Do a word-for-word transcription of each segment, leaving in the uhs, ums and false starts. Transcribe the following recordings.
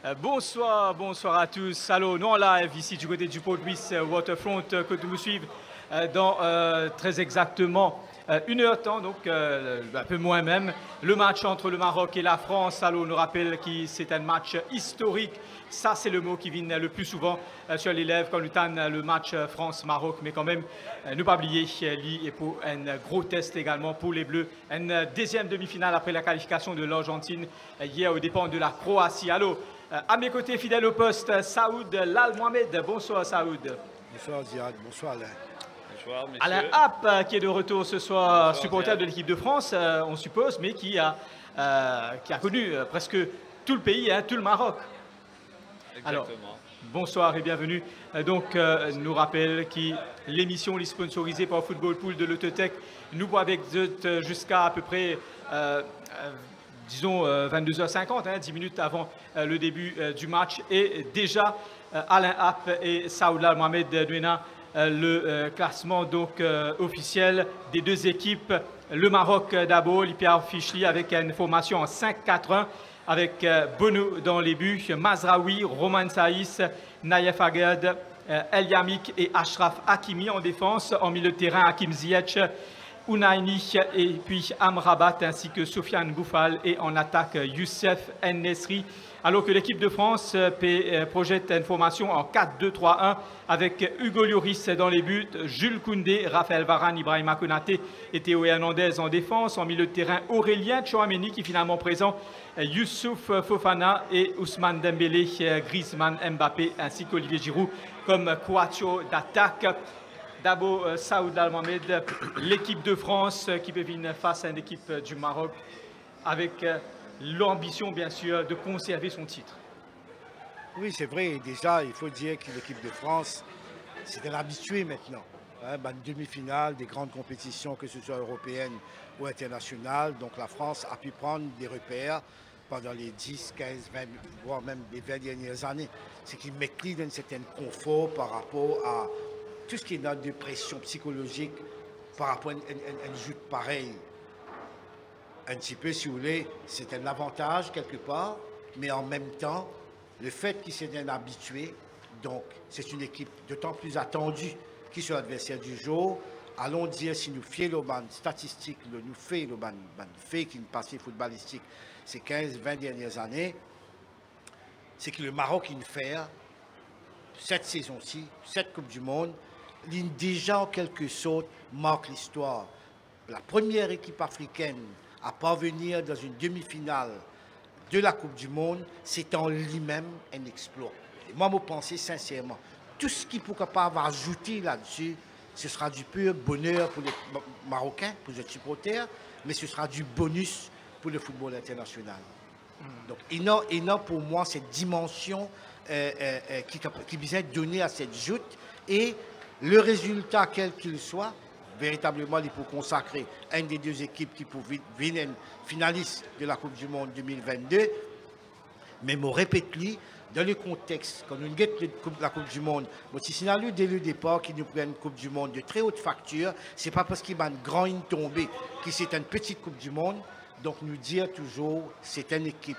Euh, bonsoir, bonsoir à tous. Allô, nous en live ici du côté du pôle Louis Waterfront euh, que vous suivre euh, dans euh, très exactement euh, une heure temps, donc euh, un peu moins même. Le match entre le Maroc et la France. Allô, nous rappelle que c'est un match historique. Ça, c'est le mot qui vient le plus souvent euh, sur les lèvres quand nous tannons le match euh, France-Maroc. Mais quand même, euh, ne pas oublier, lui et pour un gros test également pour les Bleus. Une euh, deuxième demi-finale après la qualification de l'Argentine euh, hier aux dépens de la Croatie. Allô. Euh, à mes côtés, fidèle au poste, Saoud Lal Mohamed. Bonsoir, Saoud. Bonsoir, Ziad. Bonsoir, Alain. Bonsoir, messieurs. Alain Happ, euh, qui est de retour ce soir, Bonsoir, supporter Ziad. de l'équipe de France, euh, on suppose, mais qui a, euh, qui a connu euh, presque tout le pays, hein, tout le Maroc. Exactement. Alors, bonsoir et bienvenue. Euh, donc, euh, nous rappelle que l'émission est sponsorisée par Football Pool de l'Autotech. Nous voit avec vous jusqu'à à peu près, euh, euh, disons, euh, vingt-deux heures cinquante, hein, dix minutes avant euh, le début euh, du match. Et déjà, euh, Alain Happ et Saoud Mohamed Douena, euh, le euh, classement donc euh, officiel des deux équipes. Le Maroc euh, d'abord, Pierre Fichli avec une formation en cinq quatre un. Avec euh, Bono dans les buts, Mazraoui, Roman Saïs, Naïef Agad, euh, El Yamik et Ashraf Hakimi en défense. En milieu de terrain, Hakim Ziyech, Ounaini et puis Amrabat ainsi que Sofiane Boufal. Et en attaque, Youssef En-Nesri. Alors que l'équipe de France euh, projette une formation en quatre deux trois un avec Hugo Lloris dans les buts, Jules Koundé, Raphaël Varane, Ibrahima Konaté et Théo Hernandez en défense. En milieu de terrain, Aurélien Tchouameni qui est finalement présent, Youssouf Fofana et Ousmane Dembélé, Griezmann, Mbappé ainsi qu'Olivier Giroud comme quattro d'attaque. D'abord, euh, Saoud Al Mohamed, l'équipe de France qui peut venir face à une équipe du Maroc avec euh, l'ambition, bien sûr, de conserver son titre. Oui, c'est vrai. Déjà, il faut dire que l'équipe de France, c'est un habitué maintenant. Hein, bah, une demi-finale des grandes compétitions, que ce soit européennes ou internationales. Donc la France a pu prendre des repères pendant les dix, quinze, vingt, voire même les vingt dernières années. C'est qu'ils maîtrisent un certain confort par rapport à tout ce qui est note de pression psychologique par rapport à une, une, une joute pareille. Un petit peu, si vous voulez, c'est un avantage quelque part, mais en même temps, le fait qu'il s'est un habitué, donc c'est une équipe d'autant plus attendue qui soit l'adversaire du jour. Allons dire, si nous fions le ban statistique, le nous fait le ban, ban fait qui nous passé footballistique ces quinze vingt dernières années, c'est que le Maroc, il fait cette saison-ci, cette Coupe du Monde, il déjà en quelque sorte marque l'histoire. La première équipe africaine à parvenir dans une demi-finale de la Coupe du Monde, c'est en lui-même un exploit. Et moi, je pense sincèrement, tout ce qui pourra pas avoir ajouté là-dessus, ce sera du pur bonheur pour les Marocains, pour les supporters, mais ce sera du bonus pour le football international. Donc, il a, il a pour moi cette dimension euh, euh, qui, qui vient donner à cette joute et le résultat, quel qu'il soit, véritablement, il faut consacrer une des deux équipes qui pour venir finaliste de la Coupe du Monde deux mille vingt-deux. Mais je répète, dans le contexte, quand nous gagnons la Coupe du Monde, si c'est là dès le départ qui nous prennent une Coupe du Monde de très haute facture, ce n'est pas parce qu'il y a une grande tombée que c'est une petite Coupe du Monde. Donc nous dire toujours, c'est une équipe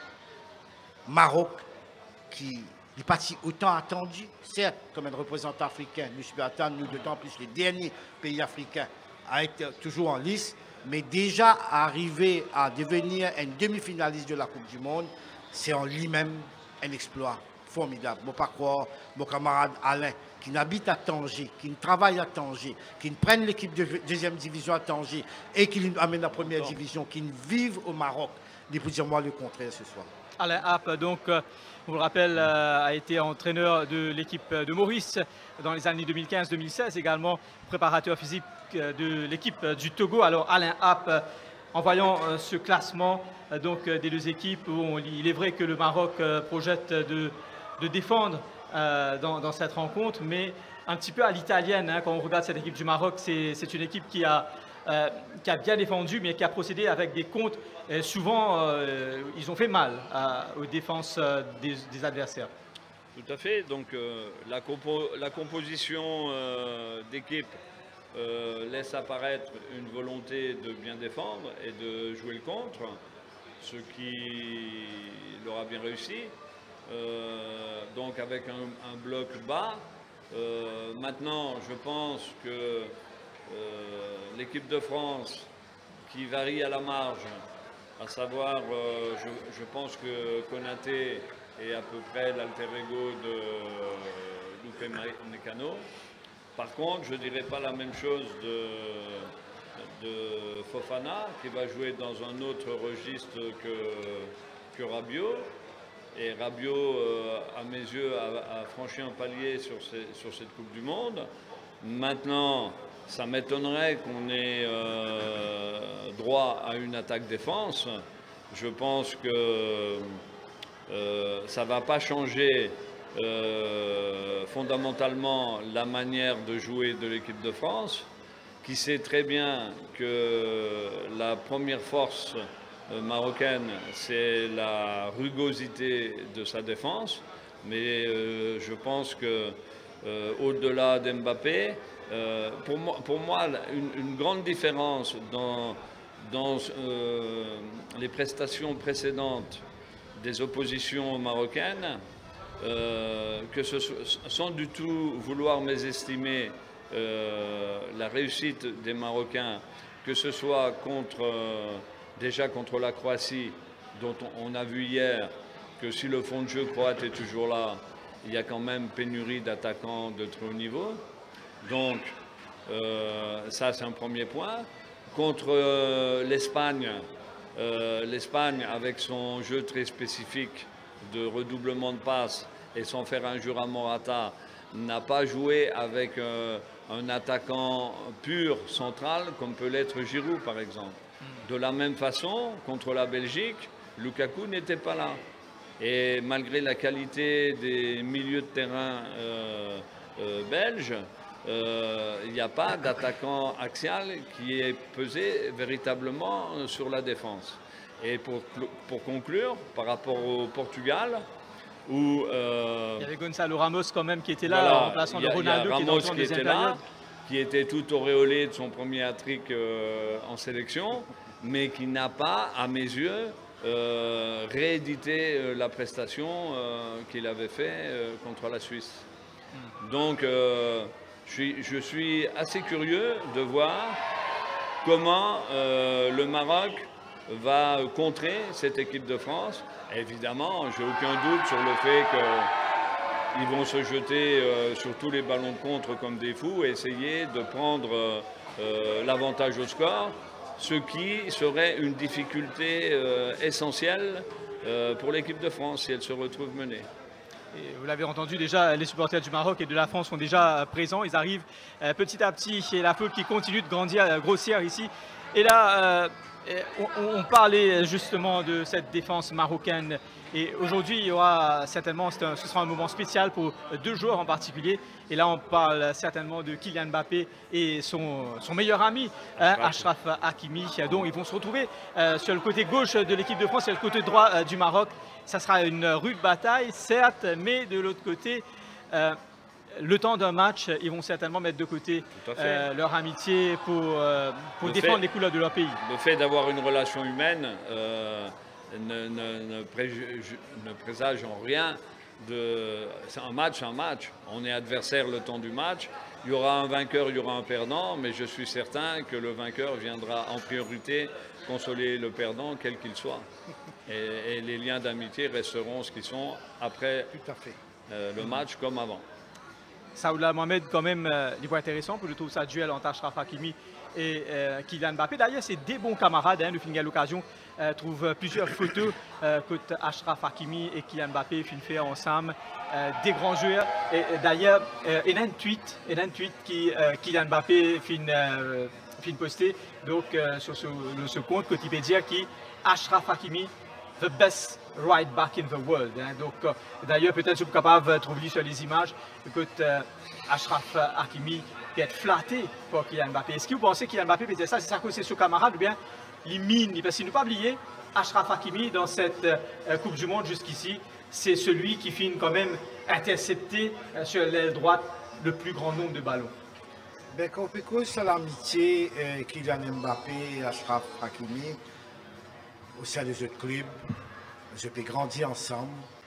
Maroc qui est parti autant attendu, certes, comme un représentant africain, nous pouvons attendre, nous, d'autant plus les derniers pays africains à être toujours en lice, mais déjà arriver à devenir un demi-finaliste de la Coupe du Monde, c'est en lui-même un exploit formidable. Je ne peux pas croire, mon camarade Alain, qui n'habite à Tanger, qui travaille à Tanger, qui prenne l'équipe de deuxième division à Tanger et qui amène la première division, qui vive au Maroc, de vous dire moi le contraire ce soir. Alain Happ, donc, on le rappelle, a été entraîneur de l'équipe de Maurice dans les années deux mille quinze deux mille seize, également préparateur physique de l'équipe du Togo. Alors Alain Happ, en voyant ce classement donc, des deux équipes, bon, il est vrai que le Maroc projette de, de défendre euh, dans, dans cette rencontre, mais un petit peu à l'italienne, hein, quand on regarde cette équipe du Maroc, c'est une équipe qui a Euh, qui a bien défendu, mais qui a procédé avec des comptes. Et souvent, euh, ils ont fait mal à, aux défenses euh, des, des adversaires. Tout à fait. Donc, euh, la, compo la composition euh, d'équipe euh, laisse apparaître une volonté de bien défendre et de jouer le contre, ce qui leur a bien réussi. euh, donc avec un, un bloc bas. Euh, maintenant, je pense que euh, l'équipe de France, qui varie à la marge, à savoir, euh, je, je pense que Konaté est à peu près l'alter ego de euh, Lupe Mécano. Par contre, je ne dirais pas la même chose de, de Fofana, qui va jouer dans un autre registre que, que Rabiot. Et Rabiot, euh, à mes yeux, a, a franchi un palier sur, ces, sur cette Coupe du Monde. Maintenant, ça m'étonnerait qu'on ait euh, droit à une attaque-défense. Je pense que euh, ça ne va pas changer euh, fondamentalement la manière de jouer de l'équipe de France, qui sait très bien que la première force marocaine, c'est la rugosité de sa défense. Mais euh, je pense que euh, au-delà d'Mbappé, Euh, pour, moi, pour moi, une, une grande différence dans, dans euh, les prestations précédentes des oppositions marocaines, euh, que ce soit, sans du tout vouloir mésestimer euh, la réussite des Marocains, que ce soit contre, euh, déjà contre la Croatie, dont on, on a vu hier que si le fond de jeu croate est toujours là, il y a quand même pénurie d'attaquants de très haut niveau. Donc, euh, ça, c'est un premier point. Contre euh, l'Espagne, euh, l'Espagne, avec son jeu très spécifique de redoublement de passes et sans faire injure à Morata, n'a pas joué avec euh, un attaquant pur central comme peut l'être Giroud, par exemple. De la même façon, contre la Belgique, Lukaku n'était pas là. Et malgré la qualité des milieux de terrain euh, euh, belges, Euh, il n'y a pas d'attaquant axial qui est pesé véritablement sur la défense. Et pour, pour conclure, par rapport au Portugal, où... Euh, il y avait Gonzalo Ramos quand même qui était là, voilà, en remplaçant de Ronaldo, qui, Ramos qui, qui était là, qui était tout auréolé de son premier hat-trick euh, en sélection, mais qui n'a pas, à mes yeux, euh, réédité euh, la prestation euh, qu'il avait fait euh, contre la Suisse. Mm. Donc... Euh, Je suis, je suis assez curieux de voir comment euh, le Maroc va contrer cette équipe de France. Évidemment, j'ai aucun doute sur le fait qu'ils vont se jeter euh, sur tous les ballons de contre comme des fous et essayer de prendre euh, l'avantage au score, ce qui serait une difficulté euh, essentielle euh, pour l'équipe de France si elle se retrouve menée. Et vous l'avez entendu déjà, les supporters du Maroc et de la France sont déjà présents. Ils arrivent euh, petit à petit et la foule qui continue de grandir, euh, grossir ici. Et là, euh, on, on parlait justement de cette défense marocaine. Et aujourd'hui, il y aura certainement, un, ce sera un moment spécial pour deux joueurs en particulier. Et là, on parle certainement de Kylian Mbappé et son, son meilleur ami, hein, Achraf Hakimi. Donc, ils vont se retrouver euh, sur le côté gauche de l'équipe de France et le côté droit euh, du Maroc. Ça sera une rude bataille, certes, mais de l'autre côté, euh, le temps d'un match, ils vont certainement mettre de côté euh, leur amitié pour, euh, pour défendre fait, les couleurs de leur pays. Le fait d'avoir une relation humaine euh, ne, ne, ne, préjuge, ne présage en rien. C'est un match, un match. On est adversaire le temps du match. Il y aura un vainqueur, il y aura un perdant, mais je suis certain que le vainqueur viendra en priorité consoler le perdant, quel qu'il soit. Et, et les liens d'amitié resteront ce qu'ils sont après Tout à fait. Euh, le match comme avant. Saoulah Mohamed, quand même, euh, il voit intéressant pour je trouve ça duel entre Achraf Hakimi et euh, Kylian Mbappé. D'ailleurs, c'est des bons camarades. Hein, le film à l'occasion euh, trouve plusieurs photos euh, que Achraf Hakimi et Kylian Mbappé filment fait ensemble. Euh, des grands joueurs. Et, et d'ailleurs, euh, il y a un tweet, il y a un tweet qui euh, Kylian Mbappé fin, euh, fin posté donc euh, sur ce, ce compte Wikipédia qui Achraf Hakimi, the best right back in the world. Hein. Donc, euh, d'ailleurs, peut-être je suis capable de trouver sur les images. Écoute, euh, Achraf Hakimi peut être flatté pour Kylian Mbappé. Est-ce que vous pensez que Kylian Mbappé peut dire ça, c'est ça que c'est son camarade ou bien il mine? Parce qu'il ne faut pas oublier, Achraf Hakimi, dans cette euh, Coupe du Monde jusqu'ici, c'est celui qui finit quand même intercepté euh, sur l'aile droite le plus grand nombre de ballons. Ben, quand on peut sur l'amitié euh, Kylian Mbappé et Achraf Hakimi, au sein de ce club, je peux grandir ensemble.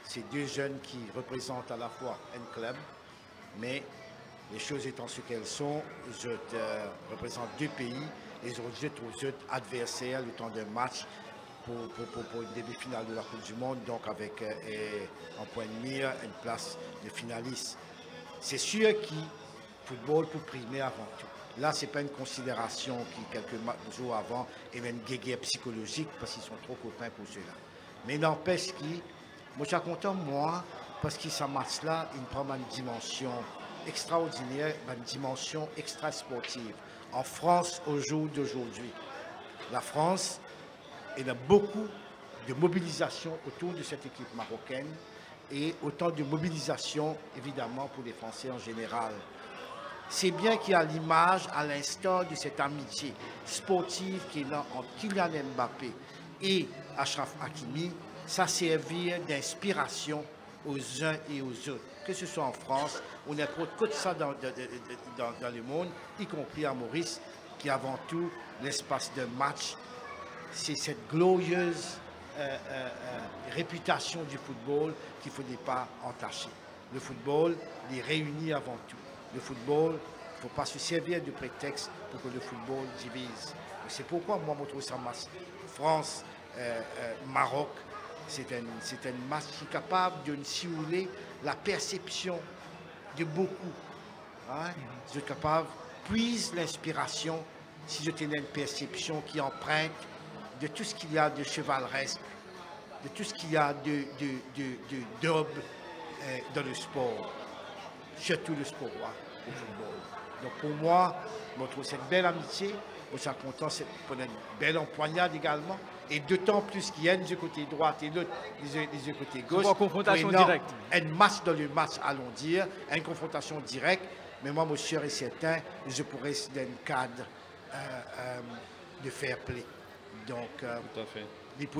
c'est deux jeunes qui représentent à la fois un club, mais les choses étant ce qu'elles sont, je représente deux pays et je rejette aux autres adversaires le temps d'un match pour, pour, pour, pour une demi-finale de la Coupe du Monde, donc avec euh, en point de mire une place de finaliste. C'est sûr que football pour primer avant tout. Là, ce n'est pas une considération qui, quelques jours avant, est une guéguerre psychologique parce qu'ils sont trop copains pour cela. Mais n'empêche que, moi, je suis content, moi, parce que ce match-là, il prend une dimension extraordinaire, une dimension extra-sportive. En France, au jour d'aujourd'hui, la France, il y a beaucoup de mobilisation autour de cette équipe marocaine et autant de mobilisation, évidemment, pour les Français en général. C'est bien qu'il y a l'image, à l'instar de cette amitié sportive qui est là entre Kylian Mbappé et Achraf Hakimi, ça servir d'inspiration aux uns et aux autres. Que ce soit en France, on a trop de ça dans, dans, dans le monde, y compris à Maurice, qui avant tout, l'espace de match, c'est cette glorieuse euh, euh, euh, réputation du football qu'il ne faudrait pas entacher. Le football les réunit avant tout. Le football, il ne faut pas se servir de prétexte pour que le football divise. C'est pourquoi moi, je trouve ça match France, euh, euh, Maroc, c'est un, c'est un match qui est capable de simuler la perception de beaucoup. Hein? Je suis capable, puise l'inspiration, si je tenais une perception qui emprunte de tout ce qu'il y a de chevaleresque, de tout ce qu'il y a de, de, de, de, de noble euh, dans le sport. Surtout le sport, hein, au football. Donc pour moi, je trouve cette belle amitié, je suis content pour une belle empoignade également, et d'autant plus qu'il y a du côté droit et l'autre du côté gauche. Une confrontation directe. Un match dans le match, allons dire, une confrontation directe, mais moi, mon cher et certain, je pourrais dans un cadre euh, euh, de fair play. Donc, euh, tout à fait.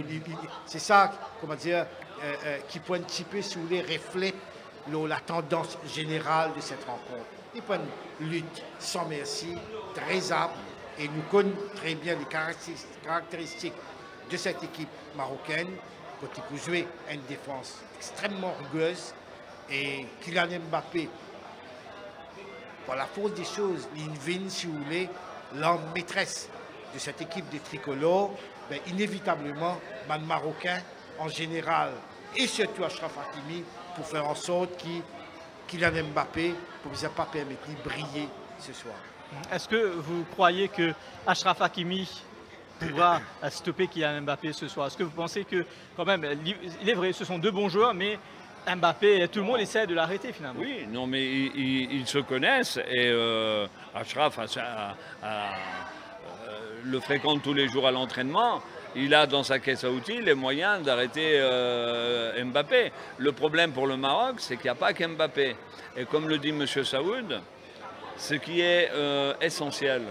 C'est ça, comment dire, euh, euh, qui peut un petit peu, si vous voulez, reflète la tendance générale de cette rencontre. Il peut une lutte sans merci, très âpre, et nous connaissons très bien les caractéristiques de cette équipe marocaine, quand il peut jouer une défense extrêmement rugueuse, et Kylian Mbappé, par la force des choses, l'invine, si vous voulez, l'homme maîtresse de cette équipe des tricolores, ben, inévitablement, les Marocains en général, et surtout Achraf Hakimi, pour faire en sorte qu'il Kylian Mbappé ne puisse pas permettre de briller ce soir. Est-ce que vous croyez que Achraf Hakimi pourra stopper Kylian Mbappé ce soir? Est-ce que vous pensez que, quand même, il est vrai, ce sont deux bons joueurs, mais Mbappé, tout le monde essaie de l'arrêter finalement? Oui, non, mais ils, ils, ils se connaissent et euh, Achraf a, a, a, le fréquente tous les jours à l'entraînement. Il a dans sa caisse à outils les moyens d'arrêter euh, Mbappé. Le problème pour le Maroc, c'est qu'il n'y a pas qu'Mbappé. Et comme le dit M. Saoud, ce qui est euh, essentiel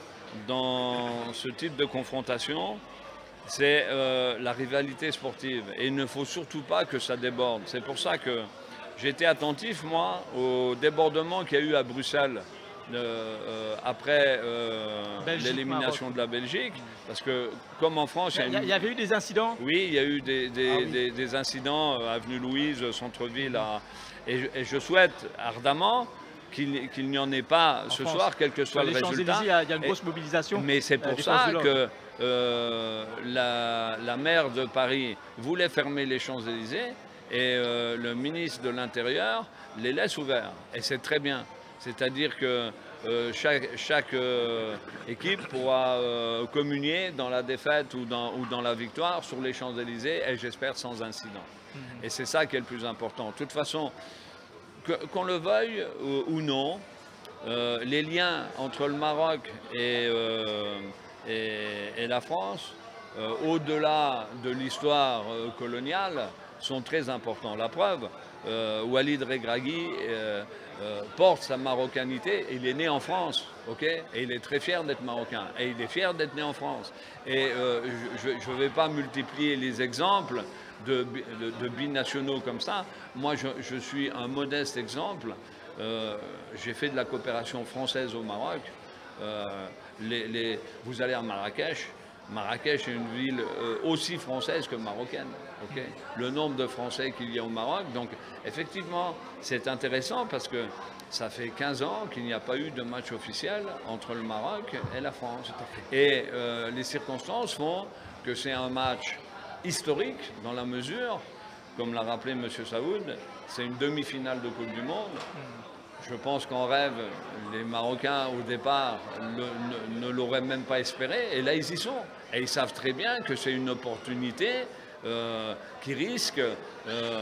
dans ce type de confrontation, c'est euh, la rivalité sportive. Et il ne faut surtout pas que ça déborde. C'est pour ça que j'étais attentif, moi, au débordement qu'il y a eu à Bruxelles Euh, euh, après euh, l'élimination de la Belgique, parce que comme en France... Il y, a, il y avait eu des incidents? Oui, il y a eu des, des, ah oui. des, des incidents, euh, avenue Louise, centre-ville, à... et, je, et je souhaite ardemment qu'il qu'il n'y en ait pas en ce France. soir, quel que soit le résultat. Il y, a, il y a une grosse et, mobilisation. Mais c'est pour ça que euh, la, la maire de Paris voulait fermer les Champs-Élysées et euh, le ministre de l'Intérieur les laisse ouverts. Et c'est très bien. C'est-à-dire que euh, chaque, chaque euh, équipe pourra euh, communier dans la défaite ou dans, ou dans la victoire sur les Champs-Élysées, et j'espère sans incident. Mmh. Et c'est ça qui est le plus important. De toute façon, qu'on le veuille ou, ou non, euh, les liens entre le Maroc et, euh, et, et la France, euh, au-delà de l'histoire euh, coloniale, sont très importants. La preuve, euh, Walid Regragui euh, euh, porte sa marocanité, il est né en France, ok, et il est très fier d'être marocain, et il est fier d'être né en France. Et euh, je ne vais pas multiplier les exemples de, de, de binationaux comme ça. Moi, je, je suis un modeste exemple. Euh, j'ai fait de la coopération française au Maroc. Euh, les, les, vous allez à Marrakech, Marrakech est une ville euh, aussi française que marocaine. Okay, le nombre de Français qu'il y a au Maroc. Donc, effectivement, c'est intéressant parce que ça fait quinze ans qu'il n'y a pas eu de match officiel entre le Maroc et la France. Et euh, les circonstances font que c'est un match historique dans la mesure, comme l'a rappelé M. Saoud, c'est une demi-finale de Coupe du Monde. Je pense qu'en rêve, les Marocains, au départ, le, ne, ne l'auraient même pas espéré. Et là, ils y sont. Et ils savent très bien que c'est une opportunité euh, qui risque... Euh,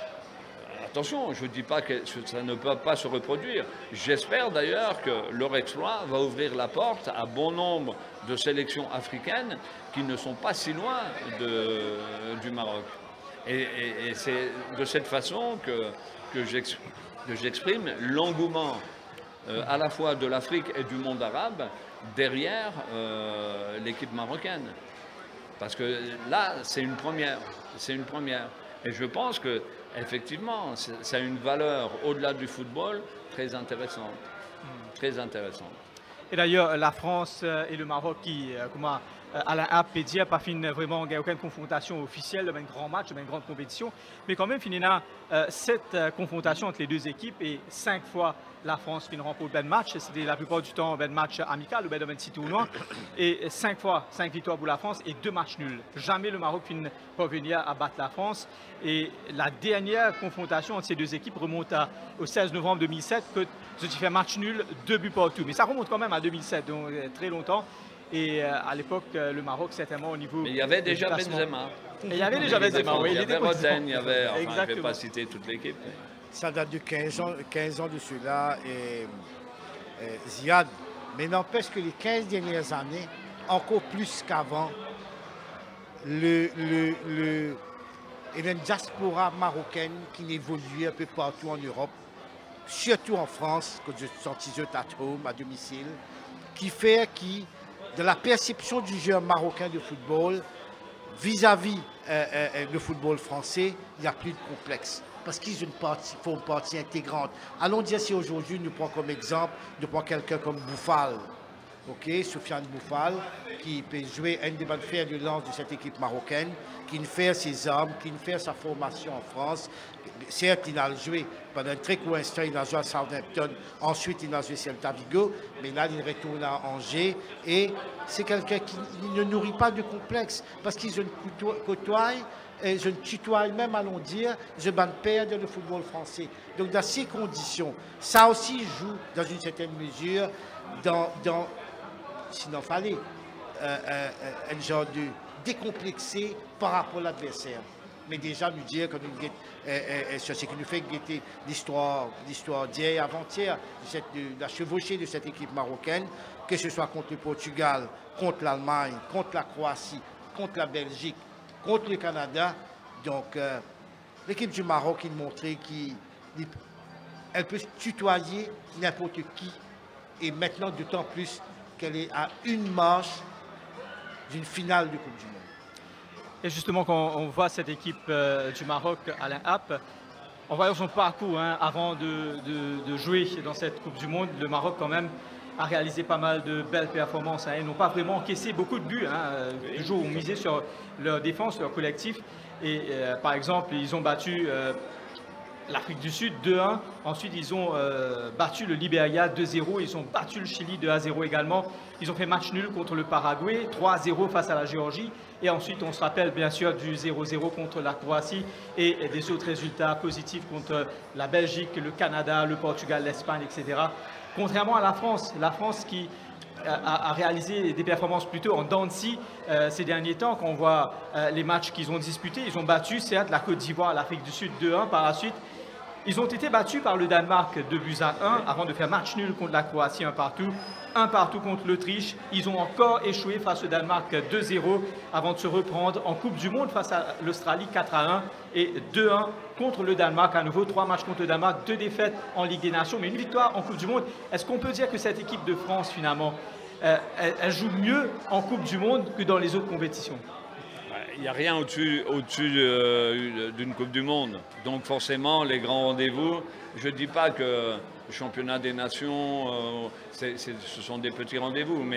attention, je ne dis pas que ça ne peut pas se reproduire. J'espère d'ailleurs que leur exploit va ouvrir la porte à bon nombre de sélections africaines qui ne sont pas si loin de, du Maroc. Et, et, et c'est de cette façon que, que j'exprime que j'exprime l'engouement euh, à la fois de l'Afrique et du monde arabe derrière euh, l'équipe marocaine. Parce que là, c'est une première. C'est une première. Et je pense que effectivement, ça a une valeur au-delà du football très intéressante. Très intéressante. Et d'ailleurs, la France et le Maroc qui, comment Alain Happ et dire pas fin vraiment il n'y a aucune confrontation officielle, un grand match, une grande compétition, mais quand même finalement euh, cette euh, confrontation entre les deux équipes et cinq fois la France finit remporte le match, c'était la plupart du temps un match amical ou un vingt-six tournois, et cinq fois cinq victoires pour la France et deux matchs nuls. Jamais le Maroc finit parvenir à battre la France. Et la dernière confrontation entre ces deux équipes remonte à, au seize novembre deux mille sept, que je dis fait match nul, deux buts partout. Mais ça remonte quand même à deux mille sept, donc très longtemps. Et euh, à l'époque, euh, le Maroc, certainement au niveau... Mais il y avait déjà Benzema. Et il y avait déjà Benzema, oui. Il y avait Roten, il y avait... Enfin, exactement. je ne vais pas citer toute l'équipe. Mais... Ça date de quinze ans, quinze ans de cela, et, et Ziad. Mais n'empêche que les quinze dernières années, encore plus qu'avant, le, le, le, il y a une diaspora marocaine qui évolue un peu partout en Europe, surtout en France, que je sentis at home, à domicile, qui fait qui... de la perception du joueur marocain de football vis-à-vis euh, euh, le football français, il n'y a plus de complexe. Parce qu'ils font une partie intégrante. Allons dire si aujourd'hui, nous prenons comme exemple, nous prenons quelqu'un comme Boufal, okay, Soufiane Boufal, qui peut jouer un des bonnes fers de lance de cette équipe marocaine, qui ne fait ses armes, qui ne fait sa formation en France. Certes, il a joué pendant un très court instant, il a joué à Southampton, ensuite il a joué à Celta Vigo, mais là il retourne à Angers et c'est quelqu'un qui ne nourrit pas de complexe parce qu'ils se côtoient, et je tutoie même, allons dire, je ban perdre le football français. Donc dans ces conditions, ça aussi joue dans une certaine mesure dans, dans s'il en fallait, euh, euh, un genre de décomplexé par rapport à l'adversaire. Mais déjà nous dire que nous euh, euh, sur ce qui nous fait guetter l'histoire l'histoire d'hier avant-hier, de, de, de la chevauchée de cette équipe marocaine, que ce soit contre le Portugal, contre l'Allemagne, contre la Croatie, contre la Belgique, contre le Canada. Donc euh, l'équipe du Maroc, il montrait qu'elle peut tutoyer n'importe qui, et maintenant d'autant plus qu'elle est à une marche d'une finale de Coupe du Monde. Et justement, quand on voit cette équipe euh, du Maroc, Alain Happ, en voyant son parcours hein, avant de, de, de jouer dans cette Coupe du Monde, le Maroc quand même a réalisé pas mal de belles performances. Hein. Ils n'ont pas vraiment encaissé beaucoup de buts. Hein. Oui. Toujours misé sur leur défense, leur collectif. Et euh, par exemple, ils ont battu euh, l'Afrique du Sud deux un. Ensuite, ils ont euh, battu le Libéria deux zéro. Ils ont battu le Chili deux à zéro également. Ils ont fait match nul contre le Paraguay, trois à zéro face à la Géorgie. Et ensuite, on se rappelle bien sûr du zéro zéro contre la Croatie et des autres résultats positifs contre la Belgique, le Canada, le Portugal, l'Espagne, et cetera. Contrairement à la France, la France qui a, a réalisé des performances plutôt en dents de scie euh, ces derniers temps, quand on voit euh, les matchs qu'ils ont disputés, ils ont battu certes la Côte d'Ivoire, l'Afrique du Sud deux un par la suite. Ils ont été battus par le Danemark deux buts à un avant de faire match nul contre la Croatie un partout, un partout contre l'Autriche. Ils ont encore échoué face au Danemark deux zéro avant de se reprendre en Coupe du Monde face à l'Australie quatre à un et deux un contre le Danemark à nouveau. Trois matchs contre le Danemark, deux défaites en Ligue des Nations, mais une victoire en Coupe du Monde. Est-ce qu'on peut dire que cette équipe de France finalement, euh, elle, elle joue mieux en Coupe du Monde que dans les autres compétitions? Il n'y a rien au-dessus au-dessus euh, d'une Coupe du Monde. Donc forcément, les grands rendez-vous, je ne dis pas que le championnat des nations, euh, c'est, c'est, ce sont des petits rendez-vous, mais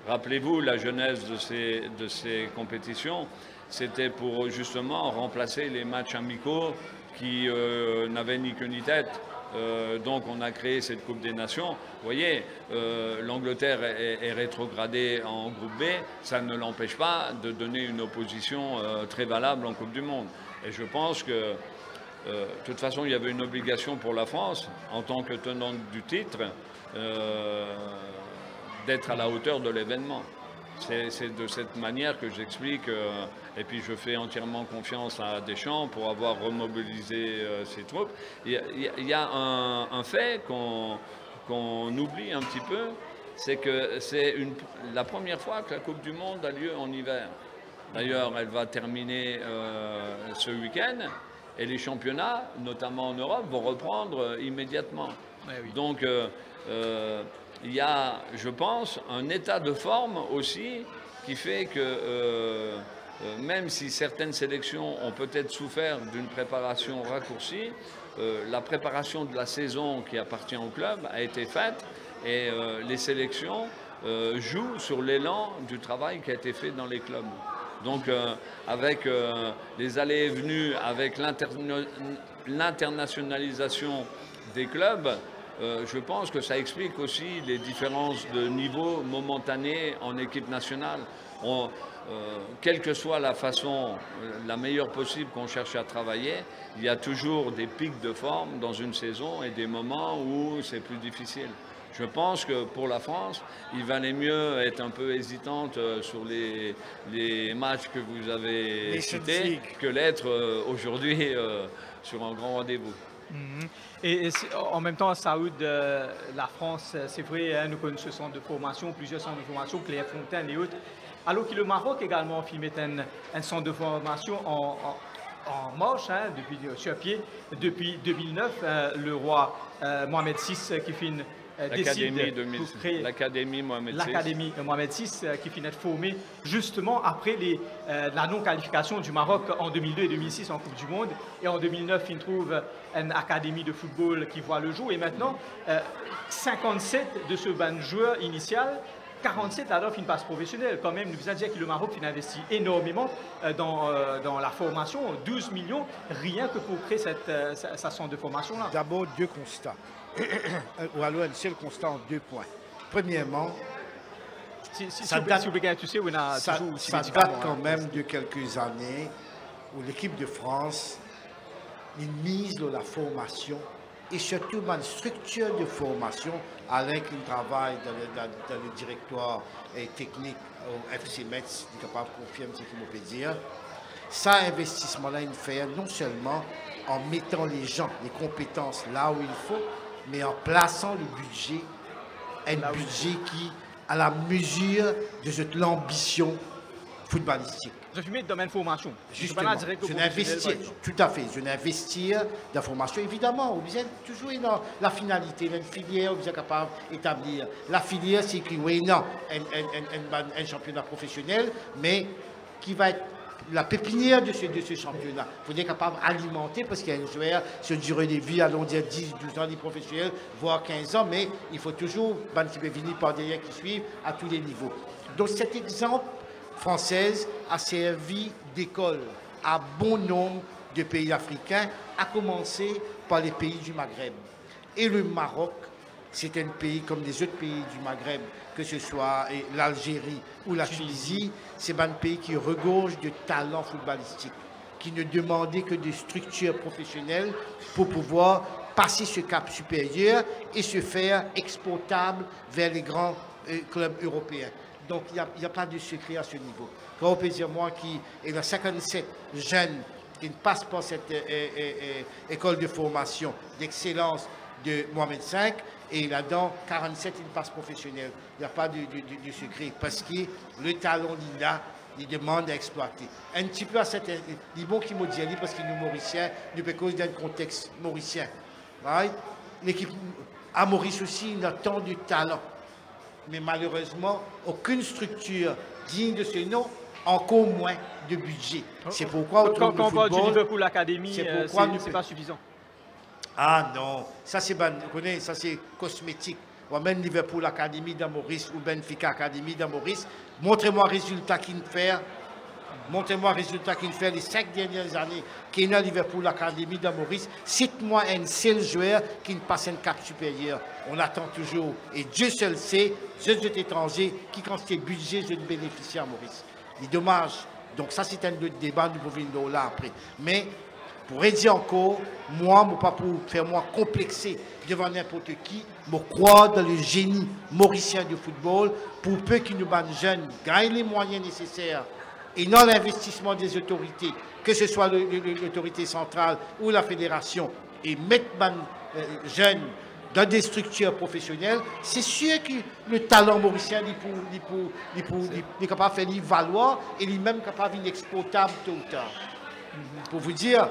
Rappelez-vous, la genèse de ces, de ces compétitions, c'était pour justement remplacer les matchs amicaux qui euh, n'avaient ni queue ni tête. Euh, donc on a créé cette Coupe des Nations. Vous voyez, euh, l'Angleterre est, est rétrogradée en groupe B, ça ne l'empêche pas de donner une opposition euh, très valable en Coupe du Monde. Et je pense que, euh, de toute façon, il y avait une obligation pour la France, en tant que tenante du titre, euh, d'être à la hauteur de l'événement. C'est de cette manière que j'explique, euh, et puis je fais entièrement confiance à Deschamps pour avoir remobilisé euh, ses troupes. Il y a, il y a un, un fait qu'on qu'on oublie un petit peu, c'est que c'est la première fois que la Coupe du Monde a lieu en hiver. D'ailleurs, elle va terminer euh, ce week-end, et les championnats, notamment en Europe, vont reprendre euh, immédiatement. Ouais, oui. Donc, euh, euh, il y a, je pense, un état de forme aussi qui fait que euh, euh, même si certaines sélections ont peut-être souffert d'une préparation raccourcie, euh, la préparation de la saison qui appartient au club a été faite et euh, les sélections euh, jouent sur l'élan du travail qui a été fait dans les clubs. Donc euh, avec euh, les allées et venues, avec l'internationalisation des clubs, Euh, je pense que ça explique aussi les différences de niveau momentanés en équipe nationale. On, euh, quelle que soit la façon, euh, la meilleure possible qu'on cherche à travailler, il y a toujours des pics de forme dans une saison et des moments où c'est plus difficile. Je pense que pour la France, il valait mieux être un peu hésitante sur les, les matchs que vous avez cités que l'être euh, aujourd'hui euh, sur un grand rendez-vous. Mmh. Et, et en même temps, Saoud, euh, la France, c'est vrai, hein, nous connaissons ce centre de formation, plusieurs centres de formation, Clairefontaine et autres, alors que le Maroc également filmé un, un centre de formation en, en, en marche, hein, depuis, sur pied, depuis deux mille neuf, euh, le roi euh, Mohamed six qui finit L'Académie Mohamed six. L'Académie Mohamed six qui finit d'être formée justement après les, euh, la non-qualification du Maroc en deux mille deux et deux mille six en Coupe du Monde. Et en deux mille neuf, il trouve une académie de football qui voit le jour. Et maintenant, euh, cinquante-sept de ce ban joueur initial, quarante-sept alors une passe professionnelle. Quand même, nous vous a dit que le Maroc il investit énormément euh, dans, euh, dans la formation, douze millions, rien que pour créer cette, euh, sa, sa centre de formation-là. D'abord, deux constats. Ou alors un seul constat en deux points. Premièrement, si, si, ça si date, vous plaît, tu sais, on a ça, toujours, ça date quand hein, même de quelques années où l'équipe de France il mise sur la formation et surtout dans une structure de formation avec un travail dans le, dans, dans le directoire et technique au F C Metz, je suis capable de confirmer ce qu'il me peut dire. Ça, investissement-là, il fait non seulement en mettant les gens, les compétences là où il faut, mais en plaçant le budget, un là budget qui à la mesure de cette l'ambition footballistique. Je suis mis dans le domaine formation. Justement, je n'investis, tout à fait, je n'investis dans la formation. Évidemment, vous êtes toujours dans la finalité, une filière, vous êtes capable d'établir. La filière, c'est que oui, non, un, un, un, un championnat professionnel, mais qui va être la pépinière de ce, de ce championnat. Il faut être capable d'alimenter parce qu'il y a une joueur sur durée de vie, allons dire dix, douze ans, des professionnels, voire quinze ans, mais il faut toujours, ben, qui peut venir par derrière, qui suivent à tous les niveaux. Donc cet exemple française a servi d'école à bon nombre de pays africains, à commencer par les pays du Maghreb. Et le Maroc, c'est un pays comme les autres pays du Maghreb, que ce soit l'Algérie ou la Tunisie, c'est un pays qui regorge de talents footballistiques, qui ne demandait que des structures professionnelles pour pouvoir passer ce cap supérieur et se faire exportable vers les grands euh, clubs européens. Donc il n'y a, a pas de secret à ce niveau. Quand on peut dire moi qui est dans cinquante-sept jeunes qui ne passent pas cette euh, euh, euh, école de formation d'excellence de Mohamed cinq, et là-dedans, quarante-sept, une passe professionnelle. Il n'y a pas de, de, de, de secret parce que le talent, il a, il demande à exploiter. Un petit peu à cette... Il est bon qu'il me dise parce qu'il est mauricien, de cause d'un contexte mauricien. Right? L'équipe à Maurice aussi, il a tant de talent. Mais malheureusement, aucune structure digne de ce nom, encore moins de budget. C'est pourquoi autour quand, du quand football... Quand on parle du Liverpool Academy, c'est euh, pas suffisant. Ah non, ça c'est ban, ça c'est cosmétique. ou même Liverpool Academy dans Maurice ou Benfica Academy dans Maurice. Montrez-moi le résultat qu'il fait. Montrez-moi le résultat qu'il fait les cinq dernières années qu'il est à Liverpool Academy dans Maurice. Cite-moi un seul joueur qui ne passe un cap supérieur. On attend toujours. Et Dieu seul sait, je suis étranger, qui quand c'est budget, je ne bénéficie à Maurice. C'est dommage. Donc ça, c'est un autre débat, nous pouvons là après. Mais pour dire encore, moi, je ne pas pour faire moi complexer devant n'importe qui, je crois dans le génie mauricien du football pour peu que nous, jeunes, gagnent les moyens nécessaires et non l'investissement des autorités, que ce soit l'autorité centrale ou la fédération, et mettre les jeunes dans des structures professionnelles, c'est sûr que le talent mauricien est capable de faire valoir et il est même capable d'être exportable tôt ou tard. Pour vous dire,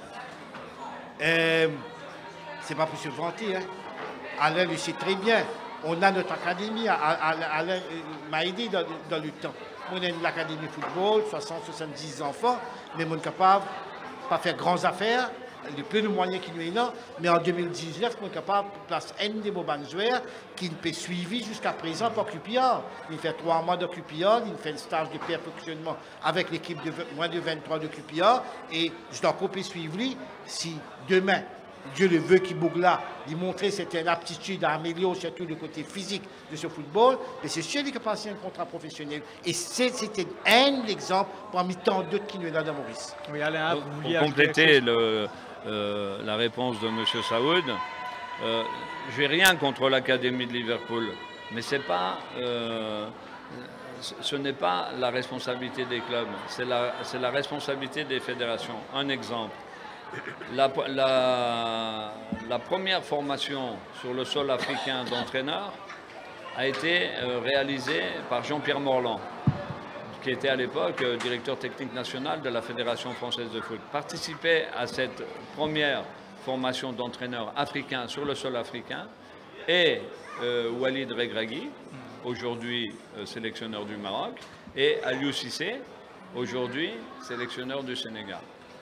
euh, c'est pas pour se vanter, hein. Alain le sait très bien. On a notre académie, Alain m'a aidé dans, dans le temps. On a l'académie football, soixante soixante-dix enfants, mais on est capable de ne pas faire grandes affaires, le plus de moyens qui nous est là, mais en deux mille dix-neuf, on est capable de placer un des bonnes joueurs qui ne peut suivre jusqu'à présent par Q P R. Il fait trois mois de Q P R, il fait un stage de perfectionnement avec l'équipe de moins de vingt-trois de Q P R, et je dois couper suivre lui si demain, Dieu le veut qu'il bouge là, il montrer cette aptitude à améliorer surtout le côté physique de ce football, mais c'est sûr qu'il a passé un contrat professionnel. Et c'était un exemple parmi tant d'autres qui nous est là dans Maurice. Oui, Alain, vous vouliez pour compléter le, euh, la réponse de M. Saoud, euh, je n'ai rien contre l'Académie de Liverpool, mais c'est pas, euh, ce n'est pas la responsabilité des clubs, c'est la, c'est la responsabilité des fédérations. Un exemple. La, la, la première formation sur le sol africain d'entraîneur a été euh, réalisée par Jean-Pierre Morland, qui était à l'époque euh, directeur technique national de la Fédération française de foot. Participait à cette première formation d'entraîneur africain sur le sol africain et euh, Walid Regragui, aujourd'hui euh, sélectionneur du Maroc, et Aliou Cissé, aujourd'hui sélectionneur du Sénégal.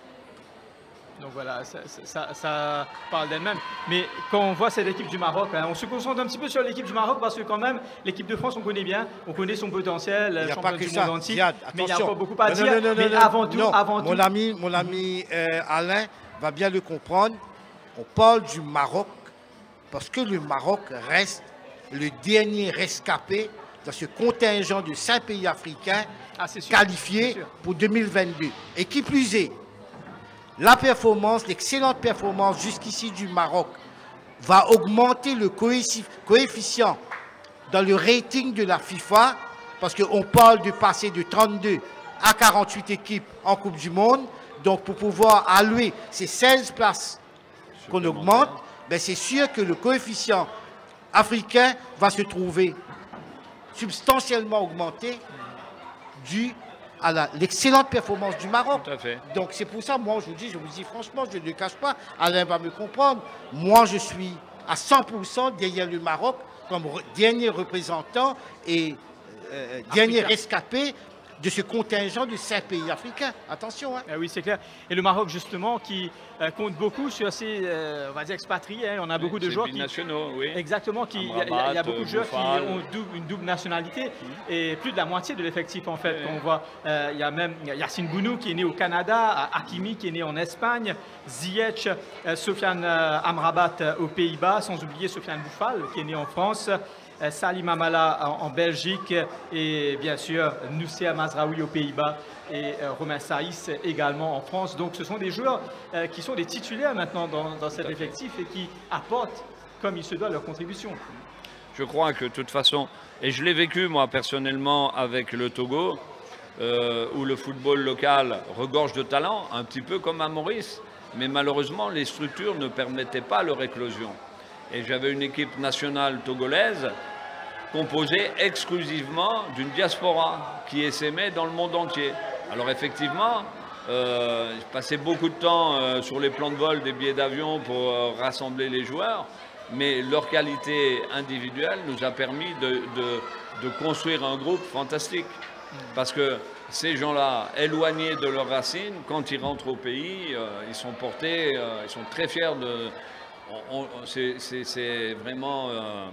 Donc voilà, ça, ça, ça parle d'elle-même. Mais quand on voit cette équipe du Maroc, hein, on se concentre un petit peu sur l'équipe du Maroc parce que quand même, l'équipe de France, on connaît bien, on connaît son potentiel, champion du monde entier. Ziad, mais il n'y a pas beaucoup à non, dire. Non, non, mais non, avant tout, non. avant mon tout... Ami, mon ami euh, Alain va bien le comprendre. On parle du Maroc parce que le Maroc reste le dernier rescapé dans ce contingent de cinq pays africains ah, sûr, qualifiés pour deux mille vingt-deux. Et qui plus est, la performance, l'excellente performance jusqu'ici du Maroc va augmenter le coefficient dans le rating de la FIFA parce qu'on parle de passer de trente-deux à quarante-huit équipes en Coupe du Monde. Donc pour pouvoir allouer ces seize places qu'on augmente, ben c'est sûr que le coefficient africain va se trouver substantiellement augmenté dû à l'excellente performance du Maroc. Tout à fait. Donc c'est pour ça, moi je vous dis, je vous dis franchement, je ne le cache pas, Alain va me comprendre, moi je suis à cent pour cent derrière le Maroc comme re dernier représentant et euh, dernier rescapé de ce contingent de cinq pays africains. Attention. Hein. Ah oui, c'est clair. Et le Maroc, justement, qui euh, compte beaucoup sur ses, euh, on va dire, expatriés. Hein. On a oui, beaucoup de joueurs qui... nationaux, oui. Exactement. Qui, il, y a, il y a beaucoup de joueurs Boufal. qui ont double, une double nationalité. Mmh. Et plus de la moitié de l'effectif, en fait. Oui. On voit, euh, il y a même Yassine Bounou, qui est né au Canada, Hakimi, qui est né en Espagne, Ziyech, euh, Sofiane euh, Amrabat euh, aux Pays-Bas, sans oublier Sofiane Boufal, qui est né en France. Salim Amala en, en Belgique et bien sûr Noussia Mazraoui aux Pays-Bas et euh, Romain Saïs également en France. Donc ce sont des joueurs euh, qui sont des titulaires maintenant dans, dans cet effectif et qui apportent comme il se doit leur contribution. Je crois que de toute façon, et je l'ai vécu moi personnellement avec le Togo, euh, où le football local regorge de talent, un petit peu comme à Maurice, mais malheureusement les structures ne permettaient pas leur éclosion. Et j'avais une équipe nationale togolaise composée exclusivement d'une diaspora qui essaimait dans le monde entier. Alors effectivement, euh, je passais beaucoup de temps euh, sur les plans de vol des billets d'avion pour euh, rassembler les joueurs, mais leur qualité individuelle nous a permis de, de, de construire un groupe fantastique. Parce que ces gens-là, éloignés de leurs racines, quand ils rentrent au pays, euh, ils sont portés, euh, ils sont très fiers de... C'est vraiment euh,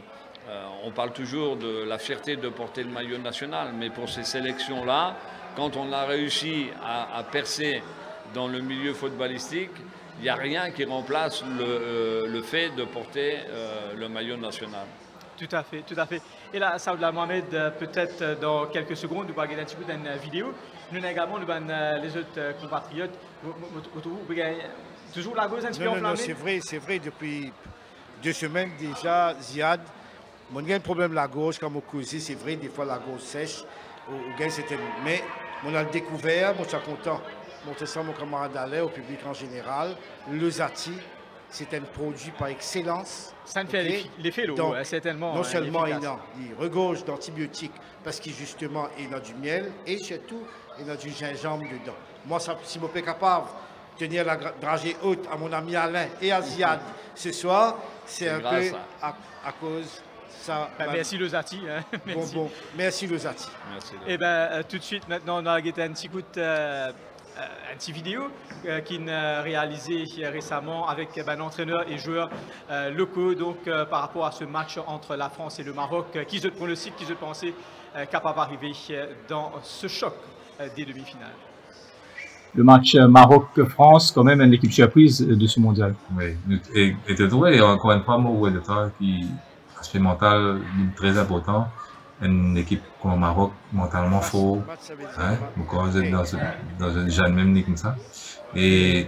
euh, on parle toujours de la fierté de porter le maillot national, mais pour ces sélections-là, quand on a réussi à, à percer dans le milieu footballistique, il n'y a rien qui remplace le, euh, le fait de porter euh, le maillot national. Tout à fait, tout à fait. Et là, Saouda Mohamed, peut-être dans quelques secondes, nous allons regarder un petit peu dans une vidéo. Nous également, nous allons les autres compatriotes. Toujours la gauche un petit peu enflammée. Non, non, enflammée. c'est vrai, c'est vrai. Depuis deux semaines déjà, Ziad, mon gars a un problème la gauche, comme au cousin, c'est vrai, des fois la gauche sèche. Au, au gars, c'était. Mais on a le découvert, moi je suis content. Montrer ça à mon camarade Alain, au public en général. Le Zati, c'est un produit par excellence. Ça ne fait okay? l'effet, certainement. Non seulement il a, il regorge d'antibiotiques parce qu'il justement il a du miel et surtout il a du gingembre dedans. Moi, ça, si je suis capable de tenir la dragée haute à mon ami Alain et à Ziad ce soir, c'est un peu à, à cause ça. Ben, ben, merci le Zati. Hein. Merci. Bon, bon. Merci le Zati. Merci. Et ben euh, tout de suite maintenant on a un petit coup de euh, un petit vidéo euh, qu'il a réalisé récemment avec ben, l'entraîneur et joueurs euh, locaux donc euh, par rapport à ce match entre la France et le Maroc. Euh, qui se pronostique, qui se pensait euh, capable d'arriver dans ce choc euh, des demi-finales. Le match Maroc-France, quand même, une équipe surprise de ce mondial. Oui, et, et tu trouves, encore une fois, moi, de toi, qui aspect mental très important. Une équipe comme le Maroc, mentalement fort, hein, quand vous êtes dans, ce, dans un genre même comme ça. Et,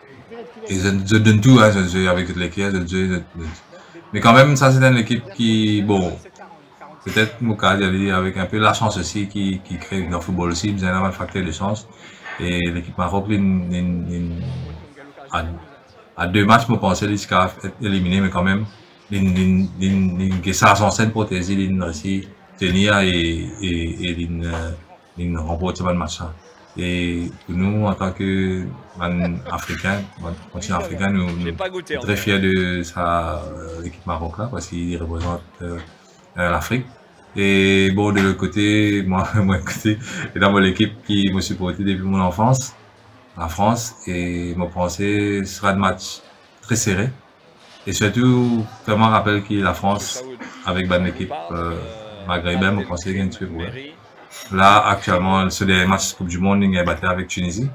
et je, je donne tout, hein, je joue avec l'équipe, je joue. Mais quand même, ça, c'est une équipe qui, bon, peut-être, mon cas, avec un peu la chance aussi, qui, qui crée dans le football aussi, vous avez un facteur de chance. Et l'équipe Maroc, il, il, il, à, à deux matchs, je pensais qu'il serait éliminé, mais quand même, il, il, il, ça a son scène protégée, il aussi tenir et, et, et il, il remporte ce match. Et pour nous, en tant que Africains, continent africain, nous sommes très fiers de sa l'équipe Maroc là, parce qu'il représente euh, l'Afrique. Et bon, de l'autre côté, moi, moi, côté, et dans mon équipe qui me supportait depuis mon enfance, la France, et me pensais sera un match très serré. Et surtout, vraiment rappelle que la France, avec une équipe euh, maghrébine, me pensais gagner un peu pour elle. Là, actuellement, sur les matchs Coupe du Monde, il a battu avec Tunisie.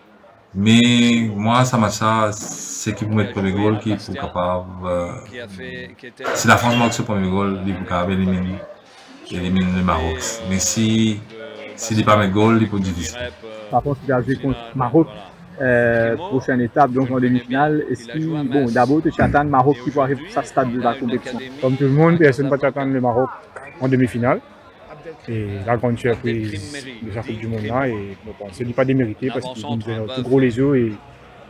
Mais moi, ça m'a ça, c'est qui pour mettre le premier goal, qui est capable. Euh, si la France marque ce premier goal, il est capable d'éliminer. élimine le Maroc. Mais si s'il n'est pas met goal, il peut être difficile. Par contre, il a joué contre Maroc, euh, prochaine étape, donc en demi-finale. Est-ce que, bon, d'abord, tu attends le Maroc qui peut arriver à ce stade de la compétition? Comme tout le monde, personne ne peut attendre le Maroc en demi-finale. Et la grande surprise de sa Coupe du Monde là, et je pense que ce n'est pas démérité parce qu'il nous a tout gros les yeux et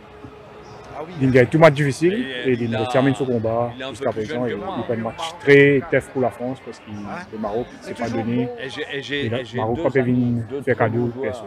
il gagne tout match difficile et il termine son combat jusqu'à présent. Et il fait un match très tough pour la France parce que le Maroc ne s'est pas donné. Et le Maroc n'a pas venir faire cadeau personne.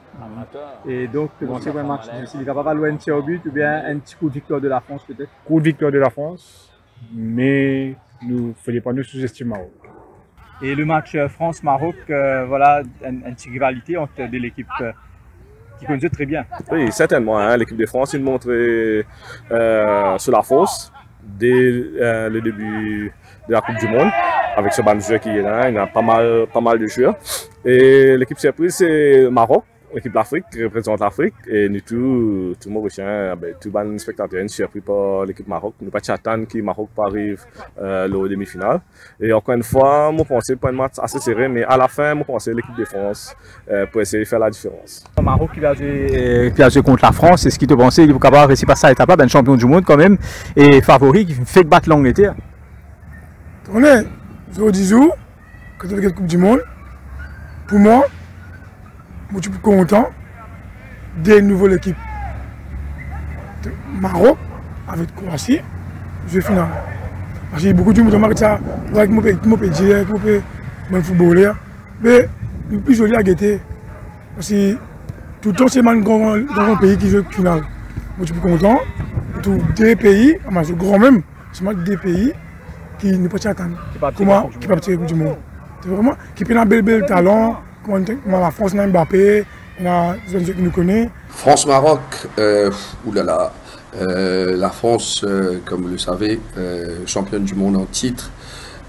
Et donc, tu penses que un match difficile, il va pas loin de tir au but ou bien un petit coup de victoire de la France peut-être? Coup de victoire de la France, mais il ne fallait pas nous sous-estimer Maroc. Et le match France-Maroc, euh, voilà, une, une petite rivalité entre des équipes euh, qui connaissent très bien. Oui, certainement. Hein, l'équipe de France, il montrait euh, sur la force dès euh, le début de la Coupe du Monde. Avec ce banc de joueurs qui est là, il y a pas mal, pas mal de joueurs. Et l'équipe surprise, c'est le Maroc. L'équipe d'Afrique qui représente l'Afrique et nous tous, tout le monde retient, ben, tout le monde spectateur est surpris par l'équipe Maroc. Nous ne pouvons pas attendre que le Maroc arrive euh, au demi-finale. Et encore une fois, je pense pas un match assez serré, mais à la fin, je pense l'équipe de France euh, pour essayer de faire la différence. Le Maroc qui a joué, qui a joué contre la France, est-ce qu'il te pensait qu'il est capable de réussir passer à l'étape, un champion du monde quand même, et favori qui fait battre l'Angleterre? On est, je dis jours, quand on a la Coupe du Monde, pour moi, je suis content de nouveau l'équipe de Maroc avec Croatie, je vais finale. Parce qu'il y a beaucoup de monde qui ont ça, avec mon pays, mon pays, avec mon pays, mon footballeur. Mais le plus joli à guetter, parce que tout le temps c'est un grand, grand pays qui joue finale. Je suis content, tous deux pays, c'est grand même, c'est deux pays qui ne peuvent pas attendre. Comment qui peuvent tirer du monde. C'est vraiment qui peut un bel bel talent. La France n'a Mbappé, la qui nous connaît. France-Maroc, euh, oulala, euh, la France, euh, comme vous le savez, euh, championne du monde en titre,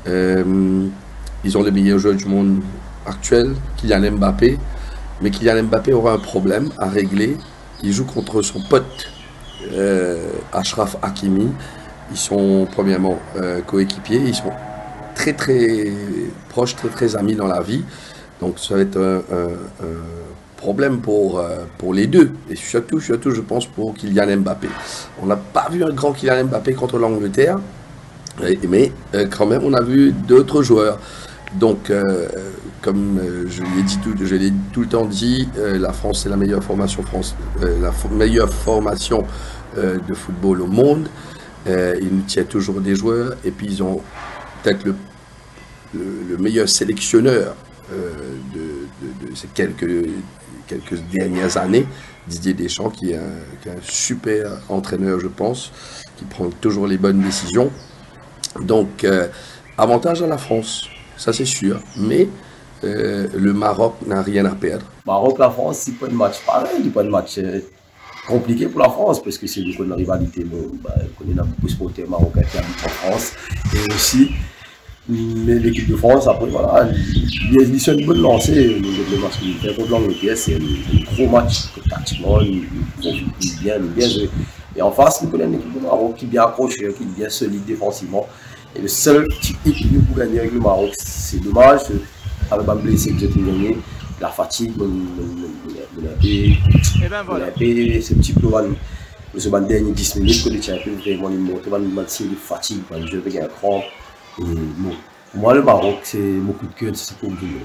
Euh, ils ont les meilleurs joueurs du monde actuel, Kylian Mbappé. Mais Kylian Mbappé aura un problème à régler. Il joue contre son pote euh, Achraf Hakimi. Ils sont premièrement euh, coéquipiers. Ils sont très très proches, très très amis dans la vie. Donc ça va être un, un, un problème pour, euh, pour les deux. Et surtout, surtout, je pense, pour Kylian Mbappé. On n'a pas vu un grand Kylian Mbappé contre l'Angleterre. Mais euh, quand même, on a vu d'autres joueurs. Donc, euh, comme euh, je l'ai dit tout, je l'ai tout le temps dit, euh, la France c'est la meilleure formation France, euh, la fo meilleure formation euh, de football au monde. Euh, ils nous tiennent toujours des joueurs et puis ils ont peut-être le, le, le meilleur sélectionneur euh, de, de, de ces quelques, quelques dernières années, Didier Deschamps, qui est, un, qui est un super entraîneur, je pense, qui prend toujours les bonnes décisions. Donc, euh, avantage à la France. Ça c'est sûr, mais euh, le Maroc n'a rien à perdre. Maroc, la France, c'est pas de match pareil, c'est pas de match euh, compliqué pour la France, parce que c'est une rivalité, bon, bah, on connaît beaucoup de supporters marocains qui habitent en France, et aussi l'équipe de France, après voilà, ils sont une bonne lancée, le match qu'ils font contre l'Angleterre, c'est un gros match, tactiquement, ils font bien, bien joué. Et en face, nous connaissons l'équipe de Maroc qui est bien accrochée, qui est bien solide défensivement. Et le seul petit hic pour gagner avec le Maroc, c'est dommage, avec un blessé que j'ai gagné, la fatigue, on a fait ce petit peu, ce dernier dix minutes, que les un peu vraiment les montrer, on a de fatigue, je vais gagner un cran. Et bon, pour moi, le Maroc, c'est mon coup de cœur, c'est pour le monde.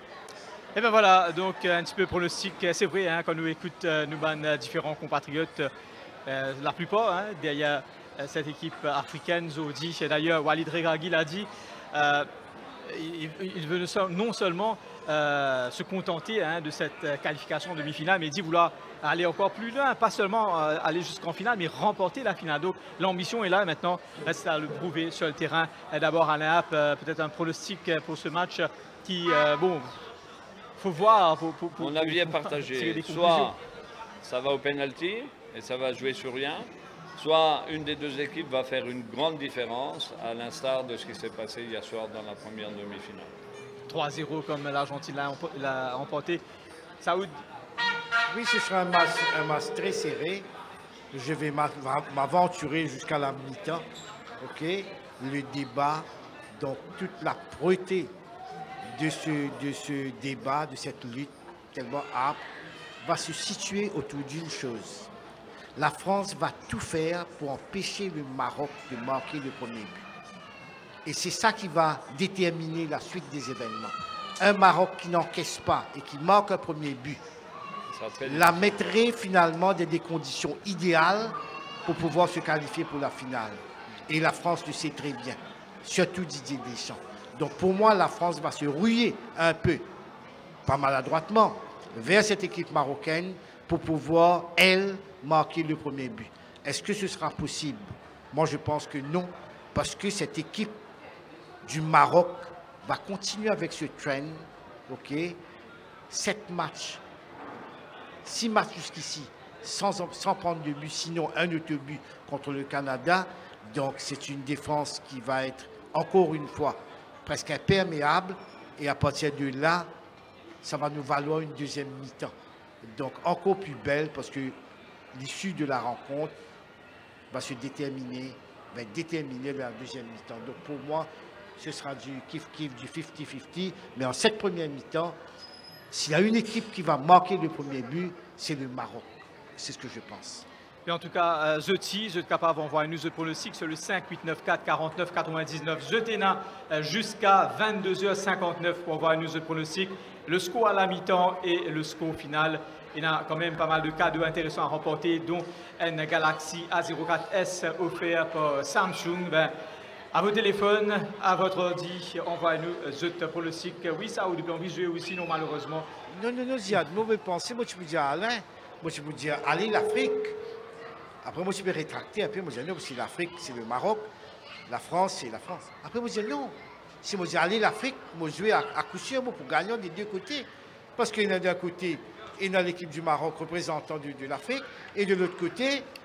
Et bien voilà, donc un petit peu pronostic, c'est vrai, hein, quand nous écoutons euh, nous ban différents compatriotes, euh, la plupart, hein, derrière cette équipe africaine, Zodi, et d'ailleurs Walid Regragui l'a dit, euh, il, il veut non seulement euh, se contenter hein, de cette qualification en demi-finale, mais il dit vouloir aller encore plus loin, pas seulement euh, aller jusqu'en finale, mais remporter la finale. Donc l'ambition est là maintenant, reste à le prouver sur le terrain. D'abord Alain Happ, euh, peut-être un pronostic pour ce match qui, euh, bon, faut voir. Faut, faut, faut, Mon avis est partagé, soit ça va au penalty et ça va jouer sur rien, soit une des deux équipes va faire une grande différence, à l'instar de ce qui s'est passé hier soir dans la première demi-finale. trois zéro comme l'Argentine l'a remporté. Saoud? Oui, ce sera un match, un match très serré. Je vais m'aventurer jusqu'à la mi-temps. Ok, le débat, donc toute la preuté de ce, de ce débat, de cette lutte tellement âpre, va se situer autour d'une chose. La France va tout faire pour empêcher le Maroc de marquer le premier but. Et c'est ça qui va déterminer la suite des événements. Un Maroc qui n'encaisse pas et qui marque un premier but, la mettrait finalement dans des conditions idéales pour pouvoir se qualifier pour la finale. Et la France le sait très bien, surtout Didier Deschamps. Donc pour moi, la France va se ruer un peu, pas maladroitement, vers cette équipe marocaine pour pouvoir, elle, marquer le premier but. Est-ce que ce sera possible? Moi, je pense que non, parce que cette équipe du Maroc va continuer avec ce trend, ok? Sept matchs, six matchs jusqu'ici, sans, sans prendre de but, sinon un autre but contre le Canada. Donc, c'est une défense qui va être, encore une fois, presque imperméable. Et à partir de là, ça va nous valoir une deuxième mi-temps. Donc, encore plus belle, parce que l'issue de la rencontre va se déterminer, va être déterminée vers la deuxième mi-temps. Donc pour moi, ce sera du kiff-kiff, du cinquante cinquante. Mais en cette première mi-temps, s'il y a une équipe qui va marquer le premier but, c'est le Maroc. C'est ce que je pense. Et en tout cas, je suis capable d'envoyer nous le pronostic sur le cinq huit neuf quatre quarante-neuf quatre-vingt-dix-neuf. Je t'ai jusqu'à vingt-deux heures cinquante-neuf pour envoyer nous le pronostic. Le score à la mi-temps et le score final. Il y a quand même pas mal de cadeaux intéressants à remporter, dont un Galaxy A zéro quatre S offert par Samsung. Ben, à vos téléphones, à votre ordi, envoyez-nous le pronostic. Oui, ça, ou depuis envie de jouer aussi, non, malheureusement. Non, non, non, il y a de mauvais pensées. Moi, tu peux dire Alain, moi, tu peux dire allez, l'Afrique. Après, moi, je peux rétracter un peu. Moi, je dis non, parce que l'Afrique, c'est le Maroc. La France, c'est la France. Après, moi, je dis non. Si moi, je dis allez, l'Afrique, moi, je jouer à, à coup sûr pour gagner des deux côtés. Parce qu'il y en a d'un côté, il y a l'équipe du Maroc représentant de, de l'Afrique, et de l'autre côté,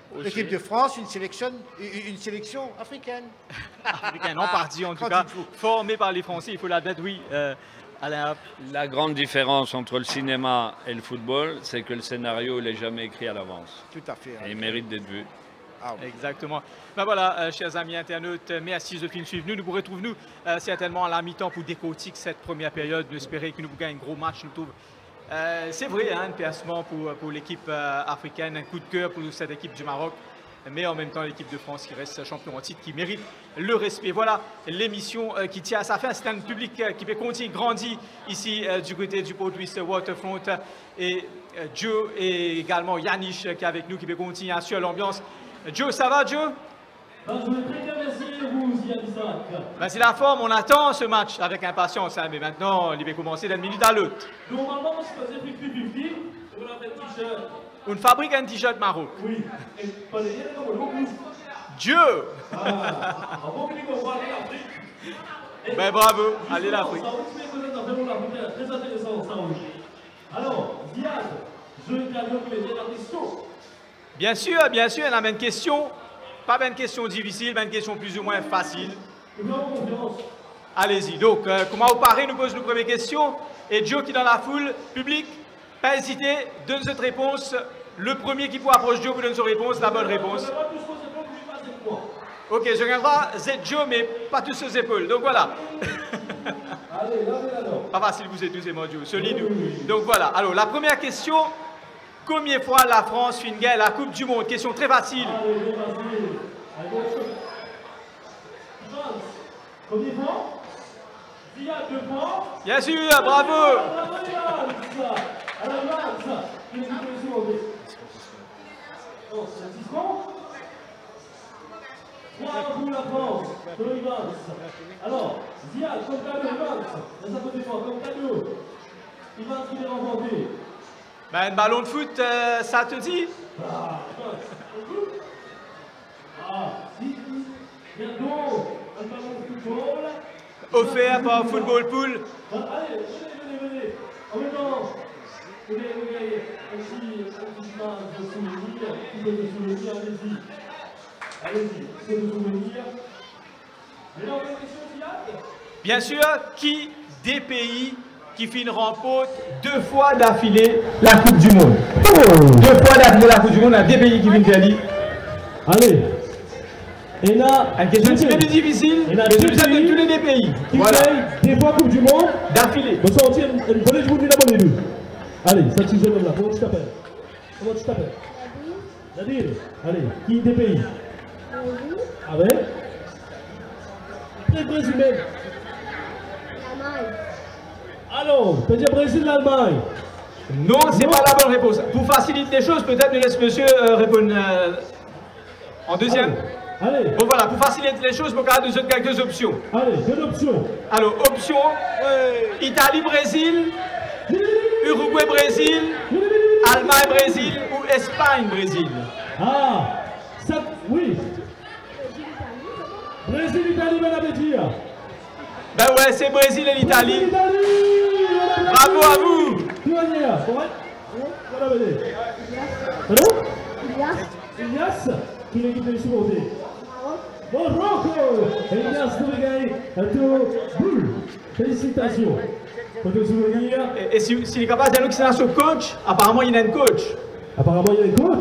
l'équipe de France, une sélection, une sélection africaine. Africaine, en partie en tout cas, formée par les Français, il faut l'admettre, oui. Euh, Alain. La grande différence entre le cinéma et le football, c'est que le scénario n'est jamais écrit à l'avance. Tout à fait. Et il mérite d'être vu. Ah oui. Exactement. Ben voilà, euh, chers amis internautes, merci de film suivre nous. Nous vous retrouvons nous euh, certainement à la mi-temps pour décortiquer cette première période. Nous espérons que nous gagnons un gros match. Nous trouve. Euh, c'est vrai, hein, un percement pour, pour l'équipe euh, africaine, un coup de cœur pour cette équipe du Maroc, mais en même temps l'équipe de France qui reste champion en titre, qui mérite le respect. Voilà l'émission euh, qui tient à sa fin. C'est un public euh, qui peut continuer, grandir ici euh, du côté du Port Louis Waterfront. Et euh, Joe et également Yannick qui est avec nous, qui peut continuer à assurer l'ambiance. Joe, ça va, Joe? Ben, je voulais très bien merci vous, Ziad Isaac. Ben, c'est la forme, on attend ce match avec impatience, hein, mais maintenant, il va commencer d'une minute à l'autre. Normalement, je faisais cinquante cinquante, on a fait un t-shirt. On fabrique un t-shirt Maroc. Oui, et pas les liens comme le Dieu. Ah, avant que nous voyons l'Afrique. Ben bravo, allez l'Afrique. Très intéressant, ça, oui. Alors, Ziad, je vais intervenir pour les dernières questions. Bien sûr, bien sûr, on a une question. Pas une question difficile, mais une question plus ou moins facile. Allez-y. Donc, euh, comment vous parlez, nous pose nos premières questions. Et Joe qui est dans la foule, public, pas hésiter, donne cette réponse. Le premier qui peut approcher Joe vous donne sa réponse, la bonne réponse. Ok, je regarderai Z Joe, mais pas tous ses épaules. Donc voilà. Pas facile, vous êtes tous et moi, Joe. Solide. Donc voilà. Alors, la première question. Combien de fois la France finit la Coupe du Monde? Question très facile. Combien de fois? Il y a deux fois. Bien sûr, bravo. trois pour la France, pour Evans. Alors, Ziad, comme cadeau, Evans. Ça peut être comme cadeau. Evans qui est remporté. Ben, un ballon de foot, euh, ça te dit? Ah, ah, si, bientôt, un ballon de football. Offert par Football Pool. Ah, allez, venez, venez, venez. En même temps, venez, venez, un petit, un petit match de souvenirs, qui peut de souvenirs, allez-y. Allez-y, c'est de souvenirs. Vous avez une question, Ziad? Bien sûr, qui des pays qui finit remporte deux fois d'affilée la Coupe du Monde. Oh. Deux fois d'affilée la Coupe du Monde, il y a des pays qui viennent faire l'île. Allez. Et là, une question un petit peu plus difficile, mais je vous donne tous les deux pays. Qui voilà. Des fois Coupe du Monde d'affilée. Bon, ça, on tient, vous voulez, je vous dis d'abord les deux. Allez, ça, petit jeune homme là, comment tu t'appelles? Comment tu t'appelles? Nadir. Allez, qui des pays? Avec? Très Brésil même. Alors, tu peux dire Brésil, l'Allemagne? Non, c'est pas la bonne réponse. Pour faciliter les choses, peut-être nous laisse monsieur euh, répondre euh, en deuxième. Allez. Allez. Bon voilà, pour faciliter les choses, vous regardez nous quelques options. Allez, deux options. Alors, option euh, Italie-Brésil, Uruguay-Brésil, Allemagne-Brésil ou Espagne-Brésil. Ah, ça, oui. Brésil-Italie, madame et dire. Ben ouais, c'est Brésil et l'Italie. Bravo à vous. Qui va venir? Voilà, venez. Pardon? Ilias. Ilias, qui est l'équipe de supporter? Maroc. Ilias, vous avez gagné un tour boule. Félicitations. Pour te souvenir. Et, et s'il si est capable de nous c'est notre coach, apparemment il y a un coach. Apparemment il y a un coach.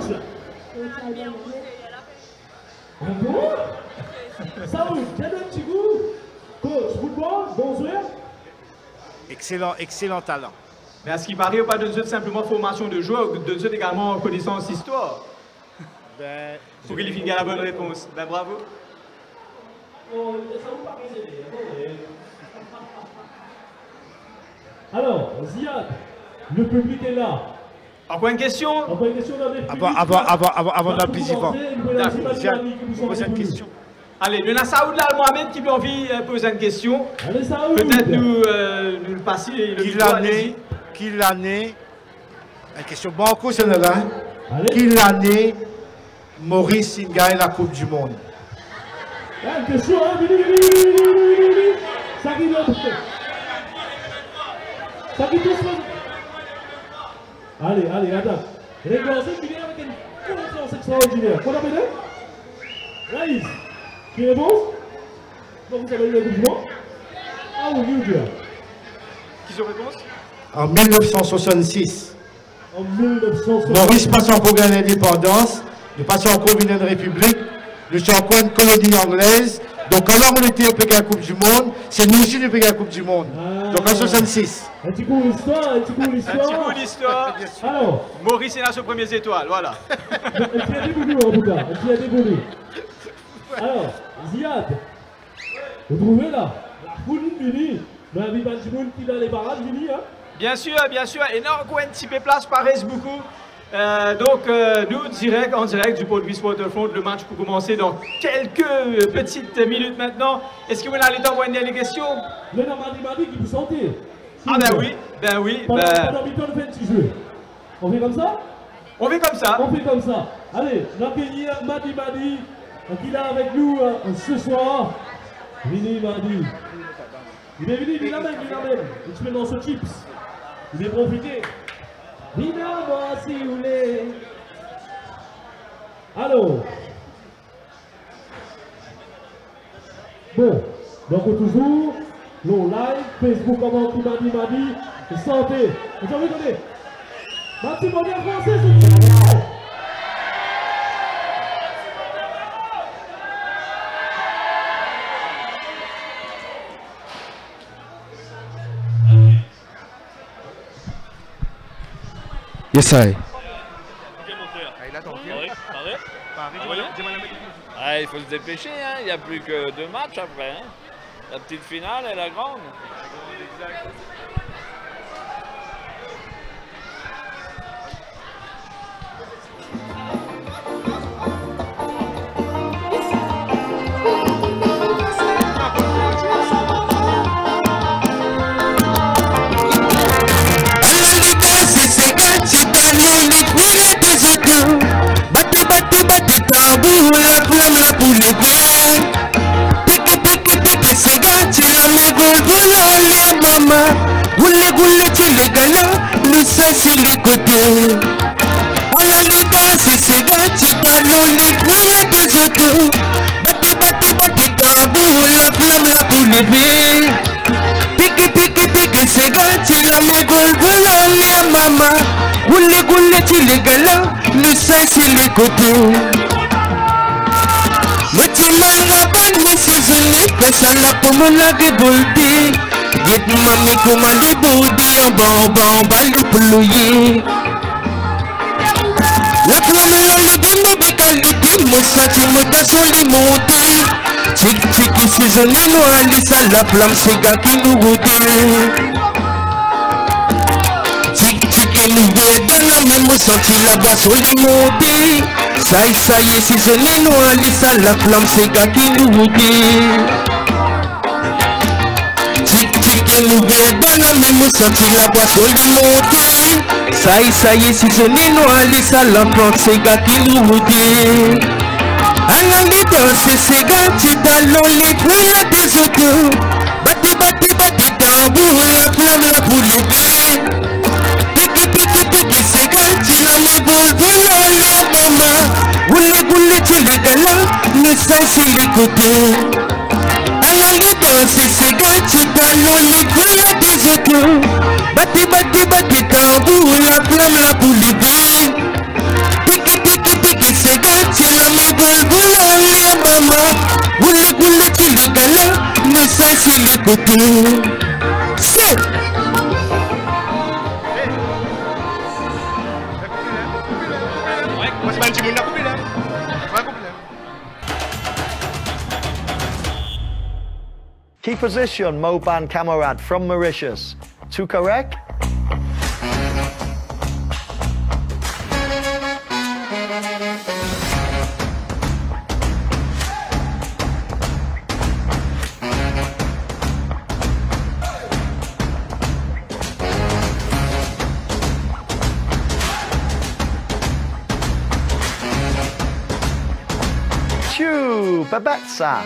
Encore? Saoud, quel est le petit goût? Coach, football, bonsoir. Excellent, excellent talent. Mais à ce qui paraît, pas de simplement formation de joueurs, de jeu également connaissance histoire. Ben, pour qu'il finisse la bonne réponse. Ben bravo. Alors, Ziad, le public est là. Encore une question? Encore une question dans les publics. Avant, avant, avant, avant, avant Bah, d'aller plus vivant. D'accord, Ziad, pose une question. Allez, il y a Saoud là, Mohamed qui a envie de poser une question. Allez, Saoud. Peut-être nous, euh, nous passer le Qui l'année, qui l'année, une question banco, c'est là. Qui l'année, Maurice il gagne la Coupe du Monde? Une question, hein, vini, vini, vini, vini, vini. Ça qui doit être. Ça qui doit être. Allez, allez, attends. Regardez, il vient avec une passe extraordinaire. Qu'on appelle? Raïs. Qui répond? Donc vous avez eu le mouvement? Ah oui, oui, bien. Qui se réponse? En mille neuf cent soixante-six. En mille neuf cent soixante-six. Maurice passe en programme d'indépendance. Nous passons en communauté de république. Nous sommes en une colonie anglaise. Donc alors on était au Pékin Coupe du Monde, c'est nous aussi le Pékin Coupe du Monde. Ah. Donc en soixante-six. Un petit coup l'histoire, un petit coup l'histoire. Un petit coup l'histoire. Alors. Maurice est là sur premières étoiles, voilà. Un petit a déboulé en tout cas, un petit a déboulé. Alors, Ziad, vous trouvez là, la foule Mini, le Habiban Jimoun qui dans les barrages Mini, hein? Bien sûr, bien sûr, énorme Gwen Tipé Place paraissent beaucoup. Euh, donc, euh, nous, direct, en direct du pôle Wiss Waterfront, le match peut commencer dans quelques petites minutes maintenant. Est-ce que vous allez t'envoyer les questions? Le nom Madi Madi qui vous sentez. Ah ben oui, ben oui. Pendant Ben... huit de vingt-six jeux. On fait comme ça? On fait comme ça. On fait comme ça. Allez, l'accueillir Madi Madi, qui est avec nous euh, ce soir. Vini Madi. Il est venu, il l'amène, il l'amène. Il se met dans ce chips. Il est profité. Dis-moi si vous voulez. Allô. Bon, donc toujours, le live, Facebook, comment tout m'a dit, m'a dit, santé. Vous avez donné. Mathieu Bonnet français, c'est Yes, I. Ah, il faut se dépêcher, hein. Il n'y a plus que deux matchs après. Hein. La petite finale et la grande. La flamme là pour les gars. Pique, pique, pique, c'est gars, tu l'as mis gol, voilà, maman. Goulé, goulé, tu les gars, nous ça c'est les côtés. Voilà les gars, c'est ces gars, tu t'as l'olé, voilà des autos. Bati, bati, bati, tambour, la flamme là pour les gars. Pique, pique, pique, c'est gars, tu l'as mis gol, voilà, maman. Goulé, goulé, tu les gars, nous ça c'est les côtés. Mutiman rapan ni seasoning kasala pumula ke bulti Git mami kumali budi ang bao bao balu puluyi La plamela ligino bekaliti musachi mutasoli muti Chik chiki seasoning no alisa la plam sega kinuguti Chik chiki nubedana me musachi la basoli muti Sai sai si sonino alisa la flamme c'est gars qui nous dit Tic tic nous vedana même senti la boisson de monter Sai sai si sonino alisa la flamme c'est gars qui nous dit Alandi danser c'est gars tu dans les poules des autos Bati bati bati tambour la flamme la poule Pique pique pique c'est gars tu la me volver la maman Goulé goulé tu les galas, nous ça c'est les côtés. Alors les danser c'est gars tu dans les couilles des autos. Bati bati bati tambour la flamme la poule. Pique pique pique c'est gars tu la me volver la maman. Goulé goulé tu les galas, nous ça c'est les côtés. C'est Key position, Moban Kamarad from Mauritius. Two correct? Chou, Babatsa.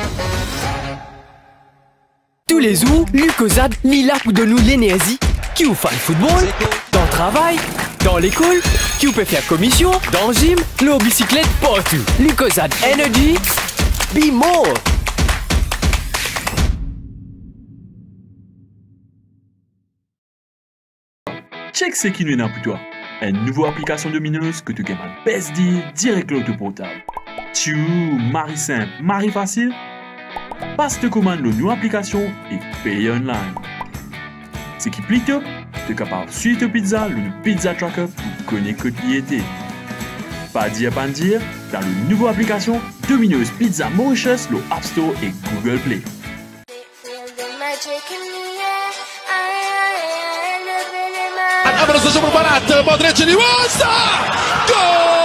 Tous les jours, Lucozade, Mila pour de nous l'énergie qui vous fait le football, dans le travail, dans l'école Qui peut faire commission, dans le gym, l'eau bicyclette partout. Lucozade Energy, be more. Check ce qui nous est dans pour toi. Une nouvelle application Domino's que tu gagnes à best deal direct l'auto portable. Tu, mari simple, mari facile. Passe te commande la nouvelle application et paye online. Ce qui plie top, tu es capable de suivre ta pizza, le Pizza Tracker pour connaître que tu y étais. Pas dire, pas dire, dans la nouvelle application Domino's Pizza Mauritius, le App Store et Google Play. Abraço para o Barata, Modric, Niusa! Gol!